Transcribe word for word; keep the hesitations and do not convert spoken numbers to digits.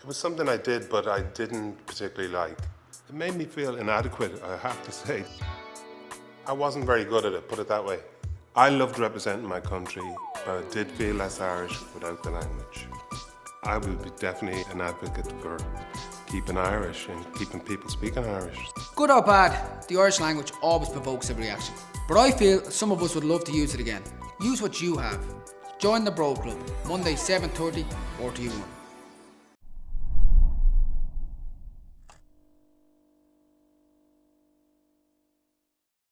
was something I did, but I didn't particularly like. It made me feel inadequate, I have to say. I wasn't very good at it, put it that way. I loved representing my country, but I did feel less Irish without the language. I would be definitely an advocate for keeping Irish and keeping people speaking Irish. Good or bad, the Irish language always provokes a reaction. But I feel some of us would love to use it again. Use what you have. Join the Bród Club, Monday seven thirty, or to you one.